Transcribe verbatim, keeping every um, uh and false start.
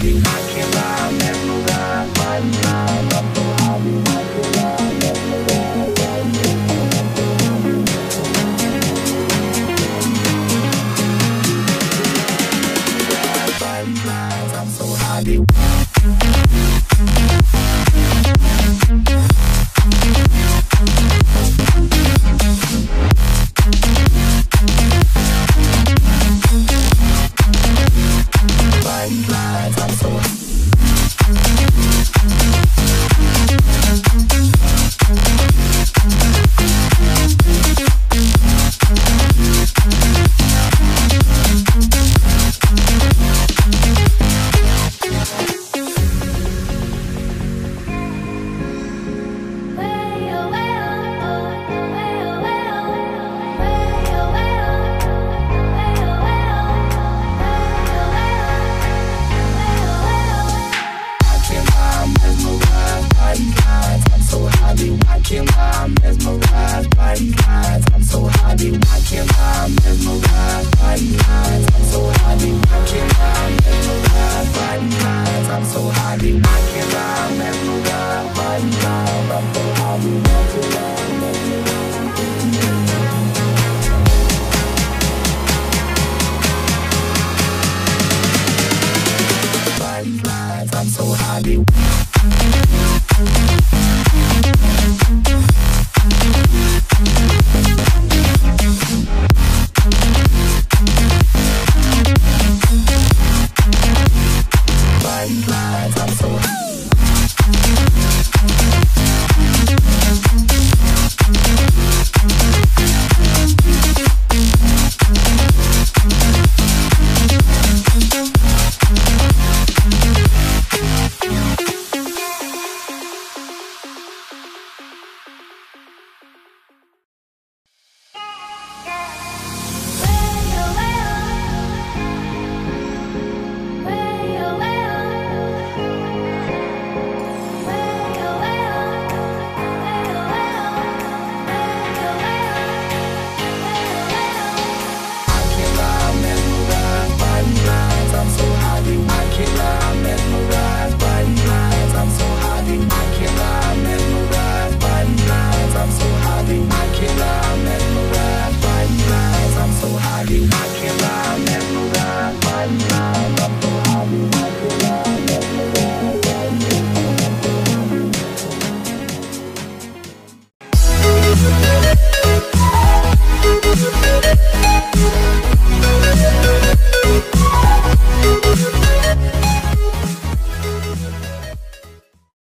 happy, I can't lie, mesmerized by your love. I'm so happy, I can't lie, mesmerized by your love. I'm so happy. I'm mesmerized by these eyes. I'm so happy, I can't lie. I'm mesmerized by these eyes. I'm so happy, I can't lie. I'm mesmerized by these eyes. I'm so happy, I can't lie. I'm mesmerized by these eyes. I'm so happy, I can't lie. I'm mesmerized by these eyes. I'm so happy. I'm so